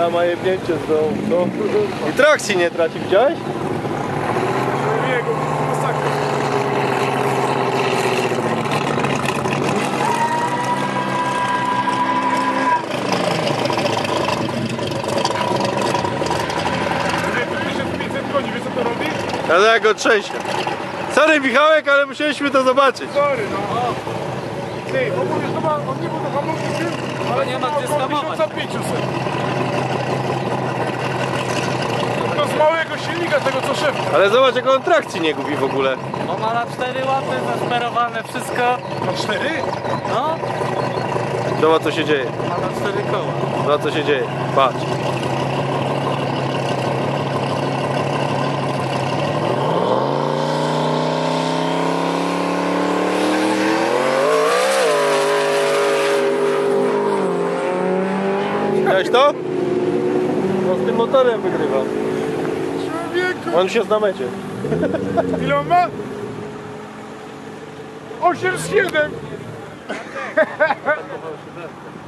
ma jebnięcie z dołu, no. I trakcji nie traci, widziałeś? Jego, masakra. Wiesz co to robi? Ale jak go trzęsie. Sorry Michałek, ale musieliśmy to zobaczyć. Sorry, no. Ty, bo mówisz, to ma, on nie był do hamulki tym, ale nie ma gdzie skamować. 1500. To z małego silnika, tego co szef. Ale zobacz, jak on trakcji nie gubi w ogóle. On ma na 4 łapy zasperowane wszystko. Na 4? No, Zobacz co się dzieje. ma na 4 koła. Zobacz co się dzieje. Patrz. Widziałeś to? No z tym motorem wygrywa. Człowieku! On już jest na mecie. Ile on ma? 8,7!